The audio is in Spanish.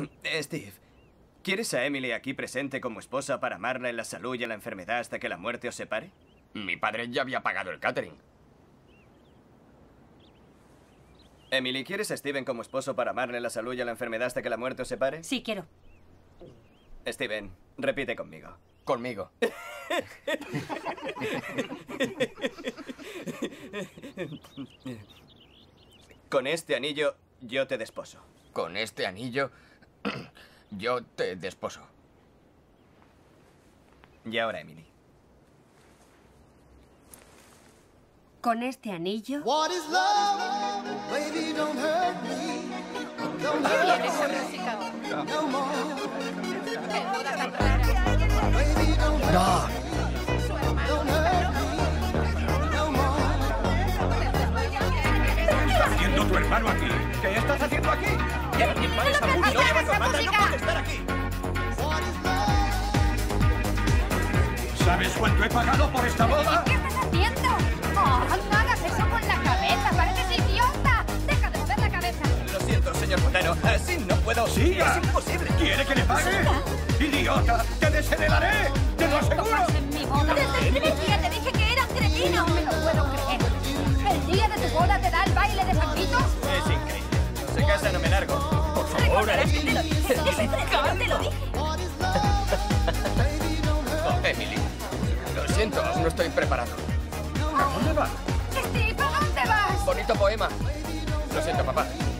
Steve, ¿quieres a Emily aquí presente como esposa para amarla en la salud y en la enfermedad hasta que la muerte os separe? Mi padre ya había pagado el catering. Emily, ¿quieres a Steven como esposo para amarle en la salud y en la enfermedad hasta que la muerte os separe? Sí, quiero. Steven, repite conmigo. Conmigo. Con este anillo, yo te desposo. Con este anillo, yo te desposo. Y ahora, Emily. Con este anillo... What is love? Baby, don't hurt me. Don't hurt me no more. Baby, don't hurt me. Don't hurt me no more. ¿Qué está haciendo tu hermano aquí? ¿Qué estás haciendo aquí? ¿Qué firma esa música? No lleva corbata, no puede estar aquí. What is love? ¿Sabes cuánto he pagado por esta boda? ¿Qué estás haciendo? ¡Oh, no hagas eso con la cabeza! ¡Pareces idiota! ¡Deja de mover la cabeza! Lo siento, señor Botano. Así no puedo. ¡Siga! Es imposible. ¿Quiere que le pague? ¡Idiota! ¡Te desheredaré! ¡Te lo aseguro! ¡Tocas en mi boda! Desde el primer día te dije que era un cretino. No me lo puedo creer. ¿El día de tu boda te da el baile de Paquito? Es increíble. No se casa, no me largo. Por favor, Te lo dije. Te lo dije. Oh, Emily, lo siento, aún no estoy preparado. ¿A dónde va? Steve, ¿a dónde vas? Bonito poema. Lo siento, papá.